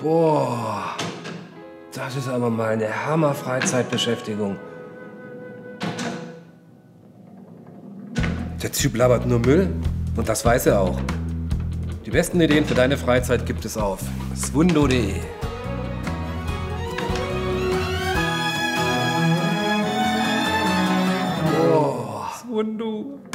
Boah, das ist aber mal eine Hammer-Freizeitbeschäftigung. Der Typ labert nur Müll und das weiß er auch. Die besten Ideen für deine Freizeit gibt es auf swundo.de. Swundo.